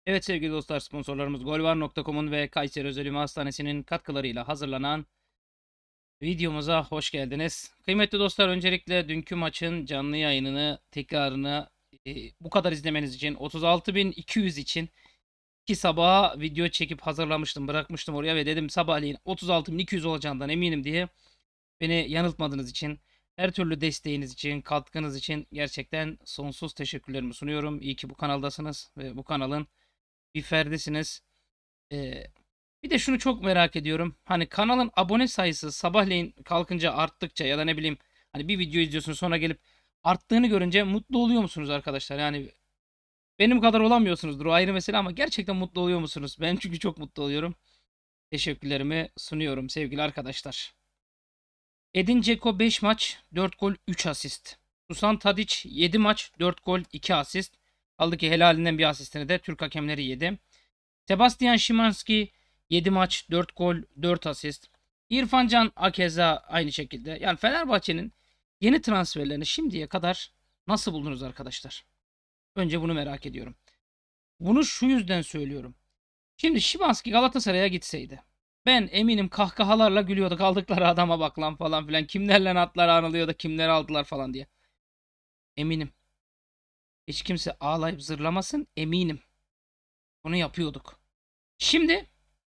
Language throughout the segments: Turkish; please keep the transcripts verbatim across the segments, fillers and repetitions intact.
Evet sevgili dostlar, sponsorlarımız golvar nokta com'un ve Kayseri Özel Ünlü Hastanesi'nin katkılarıyla hazırlanan videomuza hoş geldiniz. Kıymetli dostlar, öncelikle dünkü maçın canlı yayınını, tekrarını e, bu kadar izlemeniz için, otuz altı bin iki yüz için ki sabaha video çekip hazırlamıştım, bırakmıştım oraya ve dedim sabahleyin otuz altı bin iki yüz olacağından eminim diye beni yanıltmadığınız için, her türlü desteğiniz için, katkınız için gerçekten sonsuz teşekkürlerimi sunuyorum. İyi ki bu kanaldasınız ve bu kanalın bir ferdisiniz. Ee, Bir de şunu çok merak ediyorum. Hani kanalın abone sayısı sabahleyin kalkınca arttıkça ya da ne bileyim, hani bir video izliyorsunuz sonra gelip arttığını görünce mutlu oluyor musunuz arkadaşlar? Yani benim kadar olamıyorsunuzdur, o ayrı mesele, ama gerçekten mutlu oluyor musunuz? Ben çünkü çok mutlu oluyorum. Teşekkürlerimi sunuyorum sevgili arkadaşlar. Edin Dzeko beş maç dört gol üç asist. Dusan Tadic yedi maç dört gol iki asist. Kaldı ki helalinden bir asistini de Türk hakemleri yedi. Sebastian Szymanski yedi maç dört gol dört asist. İrfan Can akeza aynı şekilde. Yani Fenerbahçe'nin yeni transferlerini şimdiye kadar nasıl buldunuz arkadaşlar? Önce bunu merak ediyorum. Bunu şu yüzden söylüyorum. Şimdi Szymanski Galatasaray'a gitseydi, ben eminim kahkahalarla gülüyorduk. Aldıkları adama bak lan falan filan. Kimlerle atlar anılıyor da kimleri aldılar falan diye. Eminim. Hiç kimse ağlayıp zırlamasın, eminim. Bunu yapıyorduk. Şimdi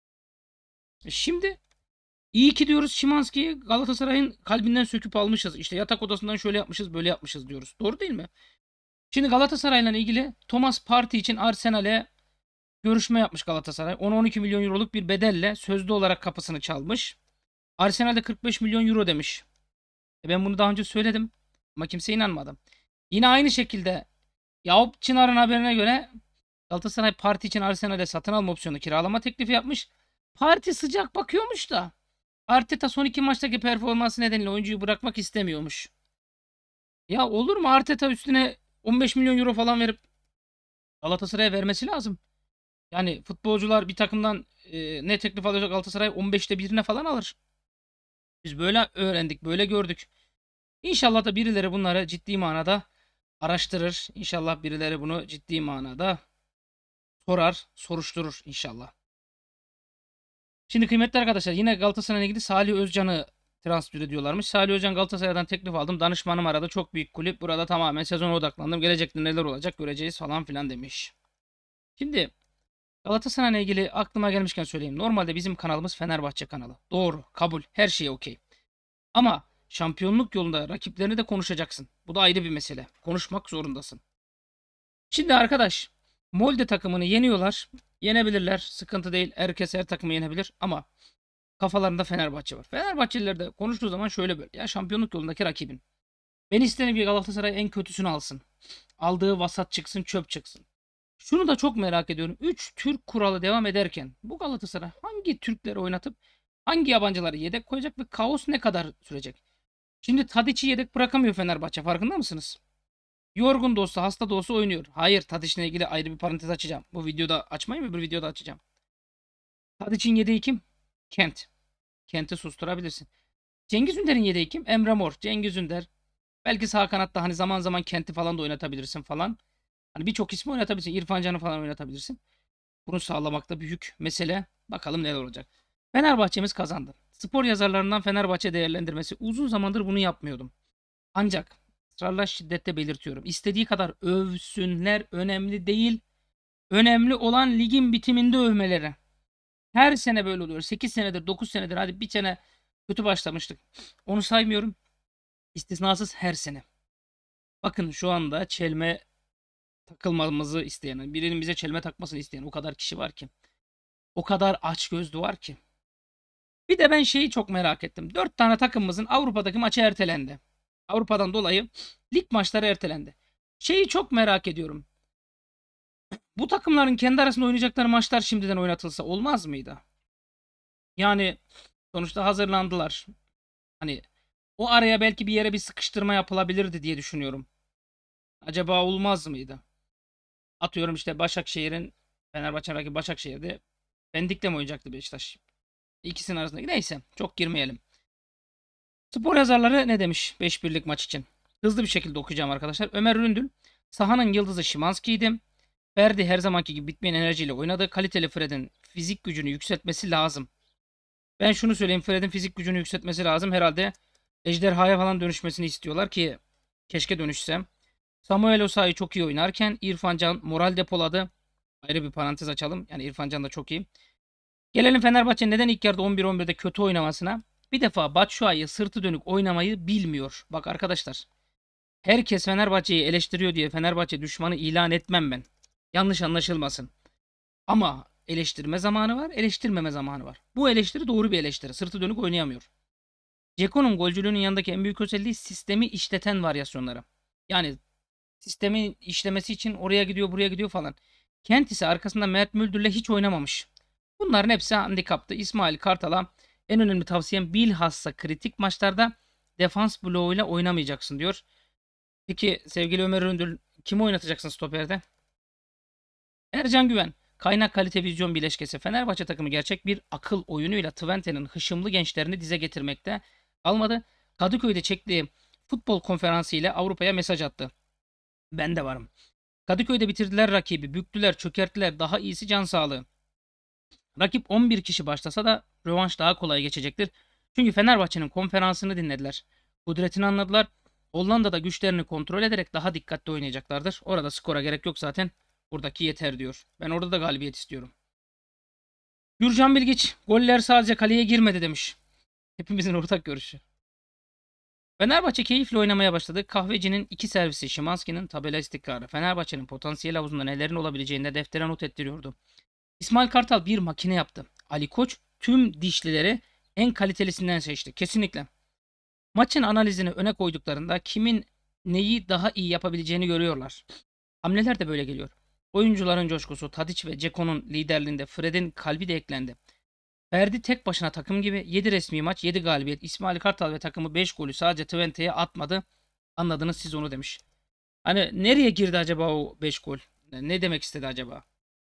şimdi İyi ki diyoruz Szymanski'yi Galatasaray'ın kalbinden söküp almışız. İşte yatak odasından şöyle yapmışız, böyle yapmışız diyoruz. Doğru değil mi? Şimdi Galatasaray'la ilgili Thomas Partey için Arsenal'e görüşme yapmış Galatasaray. on on iki milyon euroluk bir bedelle sözlü olarak kapısını çalmış. Arsenal'de kırk beş milyon euro demiş. E ben bunu daha önce söyledim ama kimse inanmadı. Yine aynı şekilde Yakup Çınar'ın haberine göre Galatasaray Partey için Arsenal'e satın alma opsiyonu kiralama teklifi yapmış. Partey sıcak bakıyormuş da Arteta son iki maçtaki performansı nedeniyle oyuncuyu bırakmak istemiyormuş. Ya olur mu, Arteta üstüne on beş milyon euro falan verip Galatasaray'a vermesi lazım. Yani futbolcular bir takımdan e, ne teklif alıyorsa Galatasaray on beşte birine falan alır. Biz böyle öğrendik, böyle gördük. İnşallah da birileri bunları ciddi manada araştırır. İnşallah birileri bunu ciddi manada sorar, soruşturur inşallah. Şimdi kıymetli arkadaşlar, yine Galatasaray'la ilgili Salih Özcan'ı transfer ediyorlarmış. Salih Özcan Galatasaray'dan teklif aldım. Danışmanım aradı. Çok büyük kulüp. Burada tamamen sezona odaklandım. Gelecekte neler olacak göreceğiz falan filan demiş. Şimdi Galatasaray'la ilgili aklıma gelmişken söyleyeyim. Normalde bizim kanalımız Fenerbahçe kanalı. Doğru, kabul. Her şey okey. Ama şampiyonluk yolunda rakiplerini de konuşacaksın. Bu da ayrı bir mesele. Konuşmak zorundasın. Şimdi arkadaş, Molde takımını yeniyorlar. Yenebilirler. Sıkıntı değil. Herkes her takımı yenebilir. Ama kafalarında Fenerbahçe var. Fenerbahçeliler de konuştuğu zaman şöyle böyle. Ya şampiyonluk yolundaki rakibin. Ben isterim ki Galatasaray en kötüsünü alsın. Aldığı vasat çıksın, çöp çıksın. Şunu da çok merak ediyorum. üç Türk kuralı devam ederken bu Galatasaray hangi Türkleri oynatıp hangi yabancıları yedek koyacak ve kaos ne kadar sürecek? Şimdi Tadiç'i yedek bırakamıyor Fenerbahçe, farkında mısınız? Yorgun da olsa, hasta da olsa oynuyor. Hayır, Tadiç'le ilgili ayrı bir parantez açacağım. Bu videoda açmayayım, öbür videoda açacağım. Tadiç'in yedeği kim? Kent. Kent'i susturabilirsin. Cengiz Ünder'in yedeği kim? Emre Mor. Cengiz Ünder. Belki sağ kanatta hani zaman zaman Kent'i falan da oynatabilirsin falan. Hani birçok ismi oynatabilirsin. İrfan Can'ı falan oynatabilirsin. Bunu sağlamakta büyük mesele. Bakalım neler olacak. Fenerbahçe'miz kazandı. Spor yazarlarından Fenerbahçe değerlendirmesi. Uzun zamandır bunu yapmıyordum. Ancak ısrarla şiddetle belirtiyorum. İstediği kadar övsünler, önemli değil. Önemli olan ligin bitiminde övmeleri. Her sene böyle oluyor. sekiz senedir, dokuz senedir, hadi bir sene kötü başlamıştık. Onu saymıyorum. İstisnasız her sene. Bakın şu anda çelme takılmamızı isteyen, birinin bize çelme takmasını isteyen o kadar kişi var ki. O kadar aç gözlü var ki. Bir de ben şeyi çok merak ettim. Dört tane takımımızın Avrupa'daki maçı ertelendi. Avrupa'dan dolayı lig maçları ertelendi. Şeyi çok merak ediyorum. Bu takımların kendi arasında oynayacakları maçlar şimdiden oynatılsa olmaz mıydı? Yani sonuçta hazırlandılar. Hani o araya belki bir yere bir sıkıştırma yapılabilirdi diye düşünüyorum. Acaba olmaz mıydı? Atıyorum işte Başakşehir'in, Fenerbahçe rakibi Başakşehir'de Pendik'le mi oynayacaktı Beşiktaş? İkisinin arasındaki neyse, çok girmeyelim. Spor yazarları ne demiş beş birlik maç için? Hızlı bir şekilde okuyacağım arkadaşlar. Ömer Ründül sahanın yıldızı Szymanski'ydi. Ferdi her zamanki gibi bitmeyen enerjiyle oynadı. Kaliteli Fred'in fizik gücünü yükseltmesi lazım. Ben şunu söyleyeyim. Fred'in fizik gücünü yükseltmesi lazım. Herhalde ejderhaya falan dönüşmesini istiyorlar ki keşke dönüşsem. Samuel Osayi çok iyi oynarken İrfan Can moral depoladı. Ayrı bir parantez açalım. Yani İrfan Can da çok iyi. Gelelim Fenerbahçe neden ilk yarıda on bir on birde kötü oynamasına. Bir defa Batshuayi sırtı dönük oynamayı bilmiyor. Bak arkadaşlar. Herkes Fenerbahçe'yi eleştiriyor diye Fenerbahçe düşmanı ilan etmem ben. Yanlış anlaşılmasın. Ama eleştirme zamanı var, eleştirmeme zamanı var. Bu eleştiri doğru bir eleştiri. Sırtı dönük oynayamıyor. Ceko'nun golcülüğünün yanındaki en büyük özelliği sistemi işleten varyasyonları. Yani sistemin işlemesi için oraya gidiyor, buraya gidiyor falan. Kent ise arkasında Mert Müldür'le hiç oynamamış. Bunların hepsi handikaptı. İsmail Kartal'a en önemli tavsiyem bilhassa kritik maçlarda defans bloğuyla oynamayacaksın diyor. Peki sevgili Ömer Öndül kimi oynatacaksın stoperde? Ercan Güven. Kaynak kalite vizyon bileşkesi. Fenerbahçe takımı gerçek bir akıl oyunuyla Twente'nin hışımlı gençlerini dize getirmekte almadı. Kadıköy'de çektiği futbol konferansı ile Avrupa'ya mesaj attı. Ben de varım. Kadıköy'de bitirdiler rakibi. Büktüler, çökerttiler. Daha iyisi can sağlığı. Rakip on bir kişi başlasa da rövanş daha kolay geçecektir. Çünkü Fenerbahçe'nin konferansını dinlediler. Kudretini anladılar. Hollanda'da güçlerini kontrol ederek daha dikkatli oynayacaklardır. Orada skora gerek yok zaten. Buradaki yeter diyor. Ben orada da galibiyet istiyorum. Gürcan Bilgiç, goller sadece kaleye girmedi demiş. Hepimizin ortak görüşü. Fenerbahçe keyifle oynamaya başladı. Kahveci'nin iki servisi, Szymański'nin tabela istikrarı. Fenerbahçe'nin potansiyel havuzunda nelerin olabileceğini de deftere not ettiriyordu. İsmail Kartal bir makine yaptı. Ali Koç tüm dişlileri en kalitelisinden seçti. Kesinlikle. Maçın analizini öne koyduklarında kimin neyi daha iyi yapabileceğini görüyorlar. Hamleler de böyle geliyor. Oyuncuların coşkusu, Tadic ve Ceko'nun liderliğinde Fred'in kalbi de eklendi. Ferdi tek başına takım gibi yedi resmi maç, yedi galibiyet. İsmail Kartal ve takımı beş golü sadece Twente'ye atmadı. Anladınız siz onu demiş. Hani nereye girdi acaba o beş gol? Ne demek istedi acaba?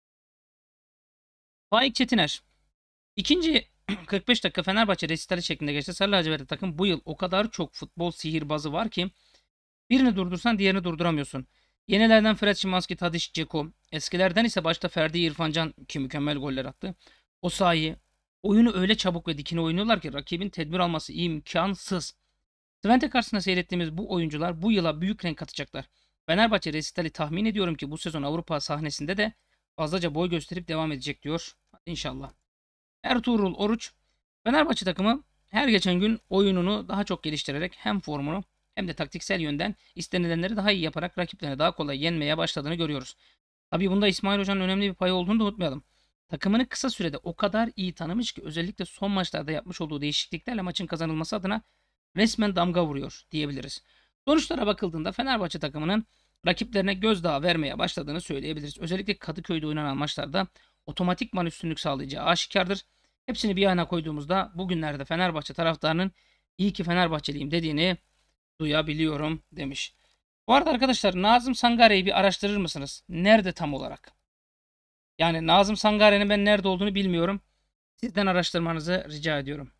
Faik Çetiner. İkinci kırk beş dakika Fenerbahçe resitali şeklinde geçti. Sarı lacivertli takım bu yıl o kadar çok futbol sihirbazı var ki birini durdursan diğerini durduramıyorsun. Yenilerden Fred, Szymański, Tadic, Dzeko. Eskilerden ise başta Ferdi, İrfan Can ki mükemmel goller attı. Osayi. Oyunu öyle çabuk ve dikine oynuyorlar ki rakibin tedbir alması imkansız. Twente karşısında seyrettiğimiz bu oyuncular bu yıla büyük renk katacaklar. Fenerbahçe resitali tahmin ediyorum ki bu sezon Avrupa sahnesinde de fazlaca boy gösterip devam edecek diyor. İnşallah. Ertuğrul Oruç. Fenerbahçe takımı her geçen gün oyununu daha çok geliştirerek hem formunu hem de taktiksel yönden istenilenleri daha iyi yaparak rakiplerini daha kolay yenmeye başladığını görüyoruz. Tabii bunda İsmail Hoca'nın önemli bir payı olduğunu da unutmayalım. Takımını kısa sürede o kadar iyi tanımış ki özellikle son maçlarda yapmış olduğu değişikliklerle maçın kazanılması adına resmen damga vuruyor diyebiliriz. Sonuçlara bakıldığında Fenerbahçe takımının rakiplerine gözdağı vermeye başladığını söyleyebiliriz. Özellikle Kadıköy'de oynanan maçlarda otomatikman üstünlük sağlayacağı aşikardır. Hepsini bir yana koyduğumuzda bugünlerde Fenerbahçe taraftarının iyi ki Fenerbahçeliyim dediğini duyabiliyorum demiş. Bu arada arkadaşlar Nazım Sangare'yi bir araştırır mısınız? Nerede tam olarak? Yani Nazım Sangare'nin ben nerede olduğunu bilmiyorum. Sizden araştırmanızı rica ediyorum.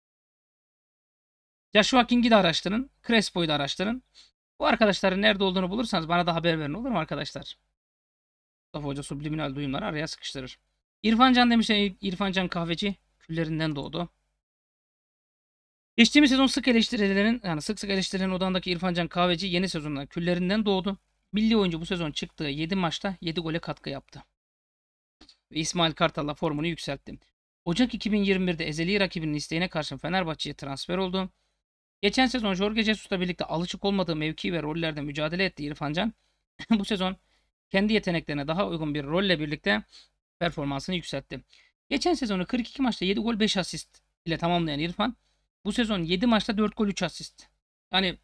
Joshua King'i de araştırın. Crespo'yu da araştırın. Bu arkadaşların nerede olduğunu bulursanız bana da haber verin olur mu arkadaşlar? Mustafa Hoca subliminal duyumları araya sıkıştırır. İrfan Can demiş İrfan Can Kahveci küllerinden doğdu. Geçtiğimiz sezon sık eleştirilerin yani sık sık eleştirilerin odağındaki İrfan Can Kahveci yeni sezonda küllerinden doğdu. Milli oyuncu bu sezon çıktığı yedi maçta yedi gole katkı yaptı. Ve İsmail Kartal'la formunu yükseltti. Ocak iki bin yirmi birde ezeli rakibinin isteğine karşın Fenerbahçe'ye transfer oldu. Geçen sezon Jorge Jesus'la birlikte alışık olmadığı mevki ve rollerde mücadele etti İrfan Can. Bu sezon kendi yeteneklerine daha uygun bir rolle birlikte performansını yükseltti. Geçen sezonu kırk iki maçta yedi gol beş asist ile tamamlayan İrfan bu sezon yedi maçta dört gol üç asist. Yani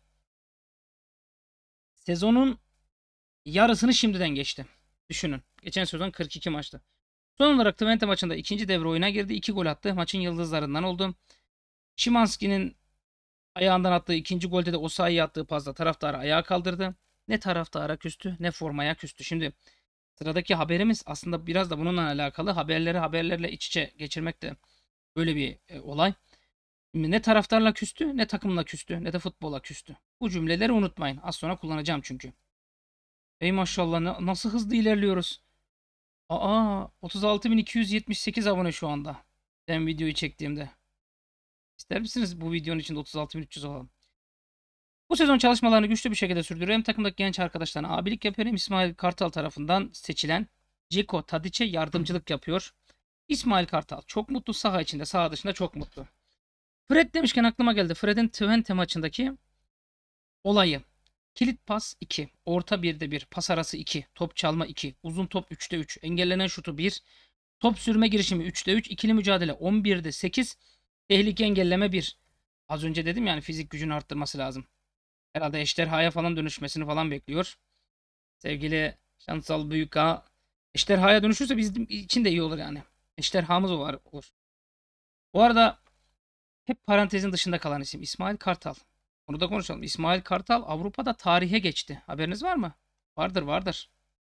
sezonun yarısını şimdiden geçti. Düşünün. Geçen sezon kırk iki maçta. Son olarak Twente maçında ikinci devre oyuna girdi. iki gol attı. Maçın yıldızlarından oldu. Szymański'nin ayağından attığı ikinci golde de Osayi'ye attığı pasla taraftarı ayağa kaldırdı. Ne taraftara küstü ne formaya küstü. Şimdi sıradaki haberimiz aslında biraz da bununla alakalı. Haberleri haberlerle iç içe geçirmek de böyle bir e, olay. Ne taraftarla küstü ne takımla küstü ne de futbola küstü. Bu cümleleri unutmayın. Az sonra kullanacağım çünkü. Ey maşallah nasıl hızlı ilerliyoruz. Aa, otuz altı bin iki yüz yetmiş sekiz abone şu anda. Ben videoyu çektiğimde. İster misiniz bu videonun içinde otuz altı bin üç yüz olalım? Bu sezon çalışmalarını güçlü bir şekilde sürdürüyor. Hem takımdaki genç arkadaşlarına abilik yapıyor hem İsmail Kartal tarafından seçilen Ceko Tadiç'e yardımcılık yapıyor. İsmail Kartal çok mutlu. Saha içinde, saha dışında çok mutlu. Fred demişken aklıma geldi. Fred'in Twente maçındaki olayı. Kilit pas iki. Orta birde bir. Pas arası iki. Top çalma iki. Uzun top üçte üç. Engellenen şutu bir. Top sürme girişimi üçte üç. İkili mücadele on birde sekiz. Tehlike engelleme bir. Az önce dedim yani fizik gücünü arttırması lazım. Herhalde ejderhaya falan dönüşmesini falan bekliyor. Sevgili Şansal Büyükağa. Ejderhaya dönüşürse bizim için de iyi olur yani. Ejderhamız var olur. Bu arada hep parantezin dışında kalan isim İsmail Kartal. Onu da konuşalım. İsmail Kartal Avrupa'da tarihe geçti. Haberiniz var mı? Vardır vardır.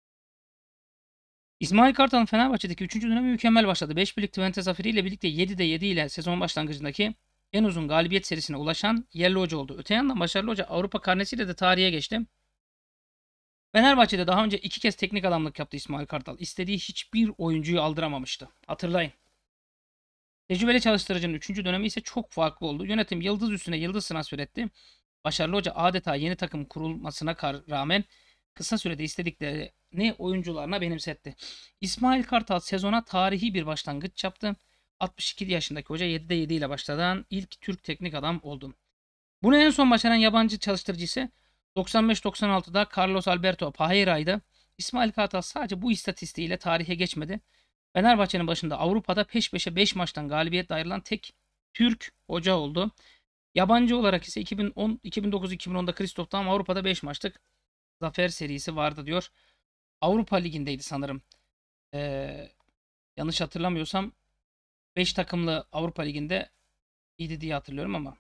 İsmail Kartal'ın Fenerbahçe'deki üçüncü dönemi mükemmel başladı. beş birlik Twente zaferiyle birlikte yedide yedi ile sezon başlangıcındaki en uzun galibiyet serisine ulaşan yerli hoca oldu. Öte yandan başarılı hoca Avrupa karnesiyle de tarihe geçti. Fenerbahçe'de daha önce iki kez teknik adamlık yaptı İsmail Kartal. İstediği hiçbir oyuncuyu aldıramamıştı. Hatırlayın. Tecrübeli çalıştırıcının üçüncü dönemi ise çok farklı oldu. Yönetim yıldız üstüne yıldız transfer etti. Başarılı hoca adeta yeni takım kurulmasına rağmen kısa sürede istediklerini oyuncularına benimsetti. İsmail Kartal sezona tarihi bir başlangıç yaptı. altmış iki yaşındaki hoca yedide yedi ile başlayan ilk Türk teknik adam oldu. Bunu en son başaran yabancı çalıştırıcı ise doksan beş doksan altıda Carlos Alberto Parreira'ydı. İsmail Kartal sadece bu istatistiğiyle tarihe geçmedi. Fenerbahçe'nin başında Avrupa'da peş peşe beş maçtan galibiyetle ayrılan tek Türk hoca oldu. Yabancı olarak ise iki bin on, iki bin dokuz iki bin onda Christoph Daum Avrupa'da beş maçlık zafer serisi vardı diyor. Avrupa Ligi'ndeydi sanırım. Ee, yanlış hatırlamıyorsam beş takımlı Avrupa Ligi'nde iyiydi diye hatırlıyorum ama.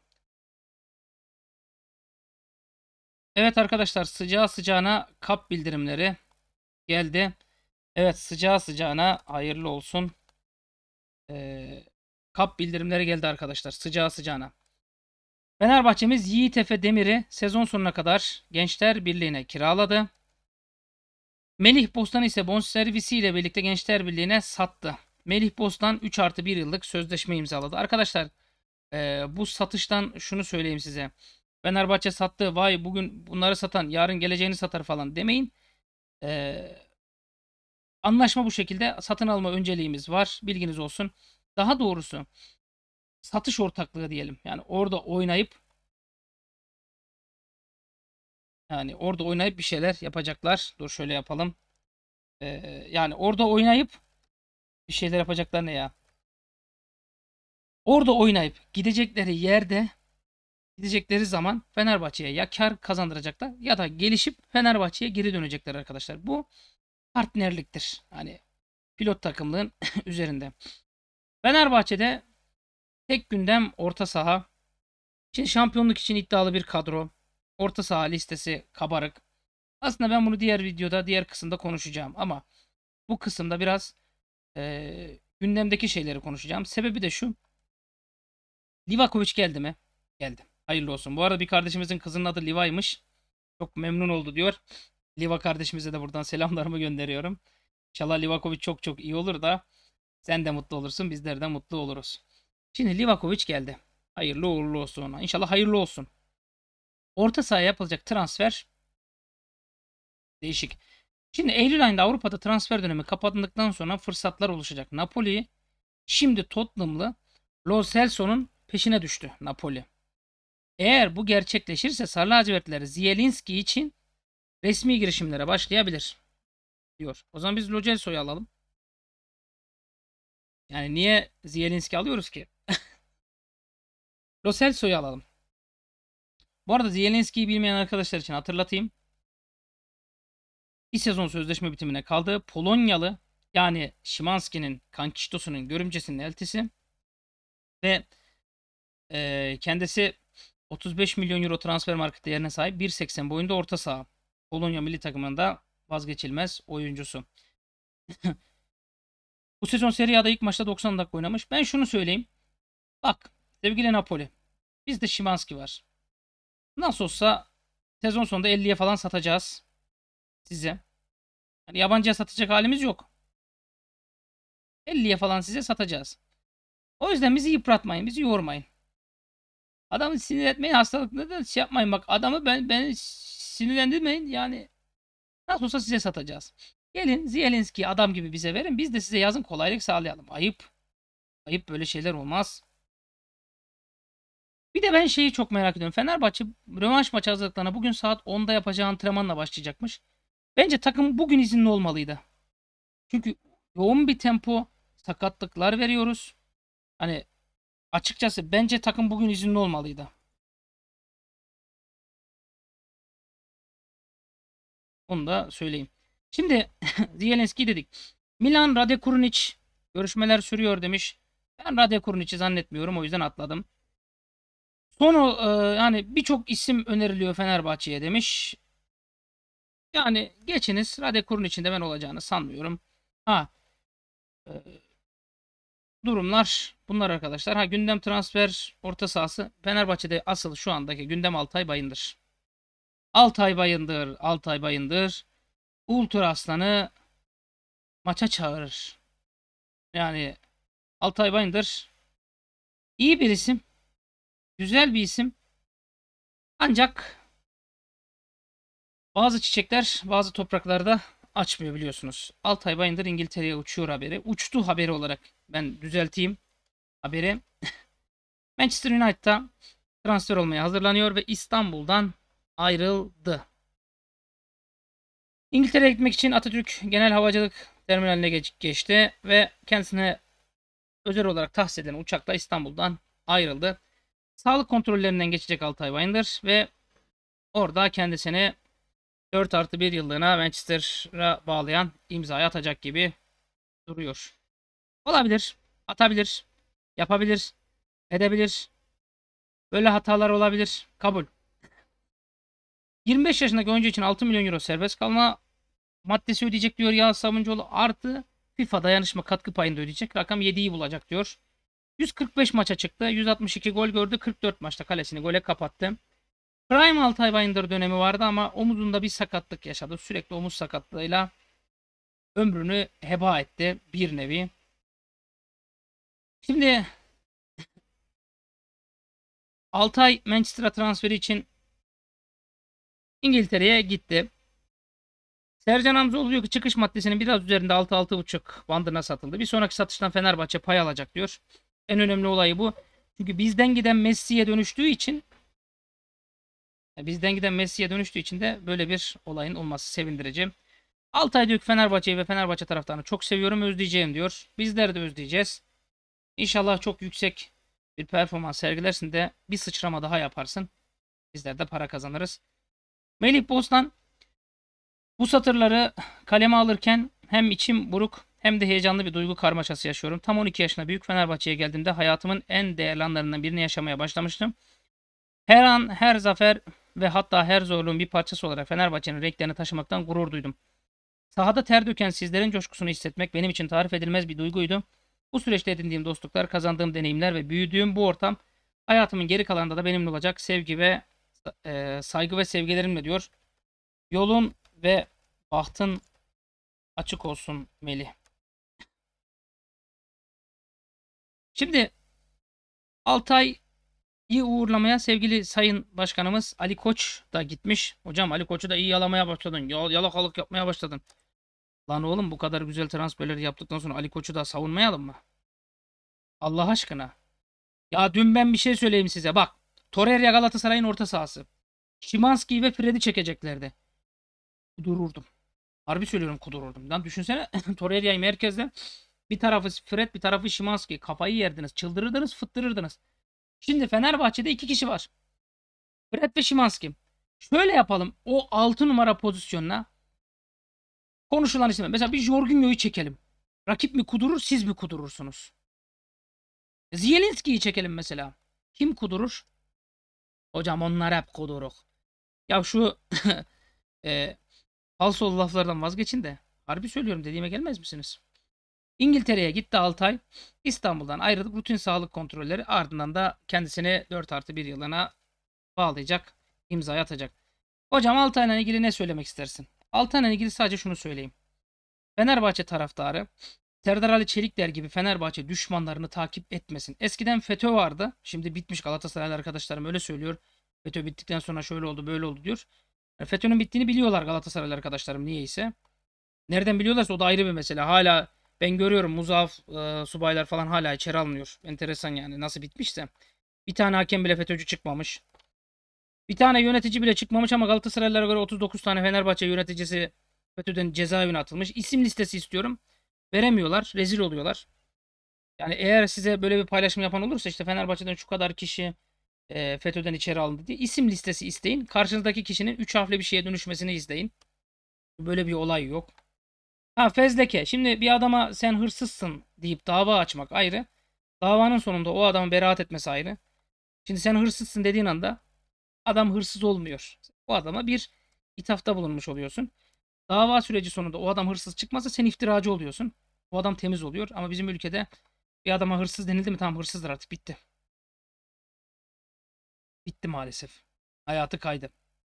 Evet arkadaşlar sıcağı sıcağına kap bildirimleri geldi. Evet sıcağı sıcağına hayırlı olsun. Ee, kap bildirimleri geldi arkadaşlar sıcağı sıcağına. Fenerbahçemiz Yiğit Efe Demir'i sezon sonuna kadar Gençler Birliği'ne kiraladı. Melih Bostan ise bonservisiyle birlikte Gençler Birliği'ne sattı. Melih Bostan üç artı bir yıllık sözleşme imzaladı. Arkadaşlar e, bu satıştan şunu söyleyeyim size. Fenerbahçe sattı. Vay bugün bunları satan yarın geleceğini satar falan demeyin. E, anlaşma bu şekilde. Satın alma önceliğimiz var. Bilginiz olsun. Daha doğrusu satış ortaklığı diyelim. Yani orada oynayıp yani orada oynayıp bir şeyler yapacaklar. Dur şöyle yapalım. E, yani orada oynayıp bir şeyler yapacaklar ne ya? Orada oynayıp gidecekleri yerde gidecekleri zaman Fenerbahçe'ye ya kar kazandıracaklar ya da gelişip Fenerbahçe'ye geri dönecekler arkadaşlar. Bu partnerliktir. Hani pilot takımlığın üzerinde. Fenerbahçe'de tek gündem orta saha. Şimdi şampiyonluk için iddialı bir kadro. Orta saha listesi kabarık. Aslında ben bunu diğer videoda, diğer kısımda konuşacağım ama bu kısımda biraz e, gündemdeki şeyleri konuşacağım. Sebebi de şu. Livakovic geldi mi? Geldi. Hayırlı olsun. Bu arada bir kardeşimizin kızının adı Liva'ymış. Çok memnun oldu diyor. Liva kardeşimize de buradan selamlarımı gönderiyorum. İnşallah Livakovic çok çok iyi olur da sen de mutlu olursun, bizler de mutlu oluruz. Şimdi Livakovic geldi. Hayırlı uğurlu olsun ona. İnşallah hayırlı olsun. Orta sahaya yapılacak transfer değişik. Şimdi Eylül ayında Avrupa'da transfer dönemi kapandıktan sonra fırsatlar oluşacak. Napoli şimdi Tottenham'lı Lo Celso'nun peşine düştü Napoli. Eğer bu gerçekleşirse Sarı lacivertliler Zielinski için resmi girişimlere başlayabilir diyor. O zaman biz Lo Celso'yu alalım. Yani niye Zielinski alıyoruz ki? Lo Celso'yu alalım. Bu arada Zielinski'yi bilmeyen arkadaşlar için hatırlatayım. Bir sezon sözleşme bitimine kaldı. Polonyalı yani Szymański'nin Kankiştosu'nun görümcesinin eltisi ve e, kendisi otuz beş milyon euro transfer market değerine sahip bir seksen boyunda orta saha. Polonya milli takımında vazgeçilmez oyuncusu. Bu sezon Serie A'da ilk maçta doksan dakika oynamış. Ben şunu söyleyeyim. Bak sevgili Napoli. Bizde Szymański var. Nasıl olsa sezon sonunda elliye falan satacağız size. Yani yabancıya satacak halimiz yok. elliye falan size satacağız. O yüzden bizi yıpratmayın, bizi yormayın. Adamı sinir etmeyin, hastalıklı da şey yapmayın. Bak adamı ben beni sinirlendirmeyin. Yani nasıl olsa size satacağız. Gelin Zielinski'yi adam gibi bize verin. Biz de size yazın kolaylık sağlayalım. Ayıp. Ayıp, böyle şeyler olmaz. Bir de ben şeyi çok merak ediyorum. Fenerbahçe rövanş maçı hazırlıklarına bugün saat onda yapacağı antrenmanla başlayacakmış. Bence takım bugün izinli olmalıydı. Çünkü yoğun bir tempo, sakatlıklar veriyoruz. Hani açıkçası bence takım bugün izinli olmalıydı. Onu da söyleyeyim. Şimdi Zielinski dedik. Milan Rade Kurnic görüşmeler sürüyor demiş. Ben Rade Kurnic'i zannetmiyorum, o yüzden atladım. Son e, yani birçok isim öneriliyor Fenerbahçe'ye demiş. Yani geçiniz, Rade Kurnic'in de ben olacağını sanmıyorum. Ha, e, durumlar bunlar arkadaşlar. Ha, gündem transfer orta sahası. Fenerbahçe'de asıl şu andaki gündem Altay Bayındır. Altay Bayındır, Altay Bayındır. Ultra Aslan'ı maça çağırır. Yani Altay Bayındır iyi bir isim. Güzel bir isim. Ancak bazı çiçekler bazı topraklarda açmıyor biliyorsunuz. Altay Bayındır İngiltere'ye uçuyor haberi. Uçtu haberi olarak ben düzelteyim haberi. Manchester United'da transfer olmaya hazırlanıyor ve İstanbul'dan ayrıldı. İngiltere'ye gitmek için Atatürk Genel Havacılık Terminaline geç geçti ve kendisine özel olarak tahsis edilen uçakla İstanbul'dan ayrıldı. Sağlık kontrollerinden geçecek Altay Bayındır ve orada kendisini dört artı bir yıllığına Manchester'a bağlayan imzayı atacak gibi duruyor. Olabilir, atabilir, yapabilir, edebilir. Böyle hatalar olabilir. Kabul. yirmi beş yaşındaki oyuncu için altı milyon euro serbest kalma maddesi ödeyecek diyor Yağız Sabuncuoğlu. Artı FIFA dayanışma katkı payını da ödeyecek. Rakam yediyi bulacak diyor. yüz kırk beş maça çıktı. yüz altmış iki gol gördü. kırk dört maçta kalesini gole kapattı. Prime Altay Bayındır dönemi vardı ama omuzunda bir sakatlık yaşadı. Sürekli omuz sakatlığıyla ömrünü heba etti bir nevi. Şimdi Altay Manchester'a transferi için İngiltere'ye gitti. Sercan Hamzoğlu diyor ki çıkış maddesinin biraz üzerinde altı altı buçuk bandına satıldı. Bir sonraki satıştan Fenerbahçe pay alacak diyor. En önemli olayı bu. Çünkü bizden giden Messi'ye dönüştüğü için bizden giden Messi'ye dönüştüğü için de böyle bir olayın olması sevindirici. Altay diyor ki Fenerbahçe'yi ve Fenerbahçe taraftarını çok seviyorum, özleyeceğim diyor. Bizler de özleyeceğiz. İnşallah çok yüksek bir performans sergilersin de bir sıçrama daha yaparsın. Bizler de para kazanırız. Melih Bostan bu satırları kaleme alırken hem içim buruk hem de heyecanlı bir duygu karmaşası yaşıyorum. Tam on iki yaşına Büyük Fenerbahçe'ye geldiğimde hayatımın en değerli anlarından birini yaşamaya başlamıştım. Her an, her zafer ve hatta her zorluğun bir parçası olarak Fenerbahçe'nin renklerini taşımaktan gurur duydum. Sahada ter döken sizlerin coşkusunu hissetmek benim için tarif edilmez bir duyguydu. Bu süreçte edindiğim dostluklar, kazandığım deneyimler ve büyüdüğüm bu ortam hayatımın geri kalanında da benimle olacak sevgi ve e, saygı ve sevgilerimle diyor. Yolun ve bahtın açık olsun Melih. Şimdi Altay'ı uğurlamaya sevgili Sayın Başkanımız Ali Koç da gitmiş. Hocam Ali Koç'u da iyi yalamaya başladın. Ya, yalakalık yapmaya başladın. Lan oğlum bu kadar güzel transferleri yaptıktan sonra Ali Koç'u da savunmayalım mı? Allah aşkına. Ya dün ben bir şey söyleyeyim size. Bak. Torreira Galatasaray'ın orta sahası. Szymański ve Fred'i çekeceklerdi. Kudururdum. Harbi söylüyorum, kudururdum. Lan düşünsene Torreira'yı merkezde, bir tarafı Fred, bir tarafı Szymański. Kafayı yerdiniz. Çıldırırdınız, fıttırırdınız. Şimdi Fenerbahçe'de iki kişi var. Fred ve Szymański. Şöyle yapalım. O altı numara pozisyonuna konuşulan isim. Mesela bir Jorginho'yu çekelim. Rakip mi kudurur, siz mi kudurursunuz? Zielinski'yi çekelim mesela. Kim kudurur? Hocam onlar hep kuduruk. Ya şu e, falsolu laflardan vazgeçin de. Harbi söylüyorum, dediğime gelmez misiniz? İngiltere'ye gitti Altay. İstanbul'dan ayrılıp rutin sağlık kontrolleri, ardından da kendisini dört artı bir yılına bağlayacak. İmzayı atacak. Hocam Altay'la ilgili ne söylemek istersin? Altay'la ilgili sadece şunu söyleyeyim. Fenerbahçe taraftarı Serdar Ali Çelikler gibi Fenerbahçe düşmanlarını takip etmesin. Eskiden FETÖ vardı. Şimdi bitmiş, Galatasaraylı arkadaşlarım öyle söylüyor. FETÖ bittikten sonra şöyle oldu böyle oldu diyor. Yani FETÖ'nün bittiğini biliyorlar Galatasaraylı arkadaşlarım niyeyse. Nereden biliyorlarsa o da ayrı bir mesele. Hala ben görüyorum muzaf e, subaylar falan hala içeri alınıyor. Enteresan yani nasıl bitmişse. Bir tane hakem bile FETÖ'cü çıkmamış. Bir tane yönetici bile çıkmamış ama Galatasaraylılara göre otuz dokuz tane Fenerbahçe yöneticisi FETÖ'den cezaevine atılmış. İsim listesi istiyorum. Veremiyorlar. Rezil oluyorlar. Yani eğer size böyle bir paylaşım yapan olursa işte Fenerbahçe'den şu kadar kişi e, FETÖ'den içeri alındı diye isim listesi isteyin. Karşınızdaki kişinin üç harfli bir şeye dönüşmesini isteyin. Böyle bir olay yok. Ha, fezleke. Şimdi bir adama sen hırsızsın deyip dava açmak ayrı. Davanın sonunda o adamın beraat etmesi ayrı. Şimdi sen hırsızsın dediğin anda adam hırsız olmuyor. O adama bir ithafta bulunmuş oluyorsun. Dava süreci sonunda o adam hırsız çıkmazsa sen iftiracı oluyorsun. O adam temiz oluyor. Ama bizim ülkede bir adama hırsız denildi mi tamam hırsızdır artık bitti. Bitti maalesef. Hayatı kaydı.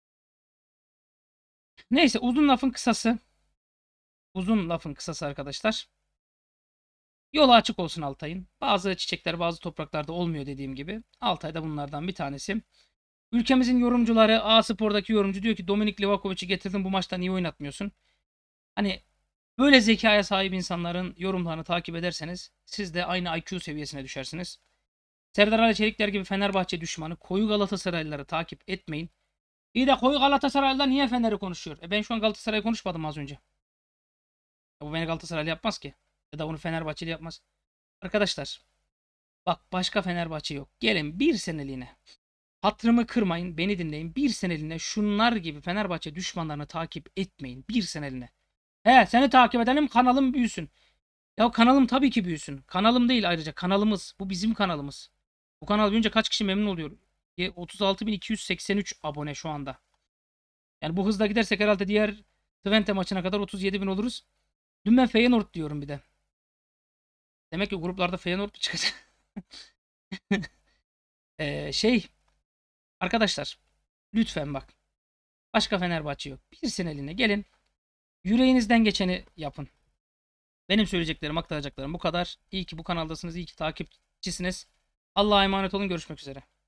Neyse uzun lafın kısası. Uzun lafın kısası arkadaşlar. Yolu açık olsun Altay'ın. Bazı çiçekler bazı topraklarda olmuyor dediğim gibi. Altay da bunlardan bir tanesi. Ülkemizin yorumcuları A Spor'daki yorumcu diyor ki Dominik Livakovic'i getirdin bu maçta niye oynatmıyorsun? Hani böyle zekaya sahip insanların yorumlarını takip ederseniz siz de aynı I Q seviyesine düşersiniz. Serdar Ali Çelikler gibi Fenerbahçe düşmanı koyu Galatasaraylıları takip etmeyin. İyi de koyu Galatasaraylılar niye Fener'i konuşuyor? E ben şu an Galatasaray'ı konuşmadım az önce. E bu beni Galatasaraylı yapmaz ki. Ya da bunu Fenerbahçeli yapmaz. Arkadaşlar bak başka Fenerbahçe yok. Gelin bir seneliğine. Hatırımı kırmayın, beni dinleyin. Bir seneliğine şunlar gibi Fenerbahçe düşmanlarını takip etmeyin. Bir seneliğine. He seni takip edelim kanalım büyüsün. Ya kanalım tabii ki büyüsün. Kanalım değil ayrıca kanalımız. Bu bizim kanalımız. Bu kanal büyüyünce kaç kişi memnun oluyor? otuz altı bin iki yüz seksen üç abone şu anda. Yani bu hızla gidersek herhalde diğer Twente maçına kadar otuz yedi bin oluruz. Dün ben Feyenoord diyorum bir de. Demek ki gruplarda Feyenoord mu çıkacak? ee, şey arkadaşlar lütfen bak. Başka Fenerbahçe yok. Bir seneliğine gelin. Yüreğinizden geçeni yapın. Benim söyleyeceklerim, aktaracaklarım bu kadar. İyi ki bu kanaldasınız. İyi ki takipçisiniz. Allah'a emanet olun. Görüşmek üzere.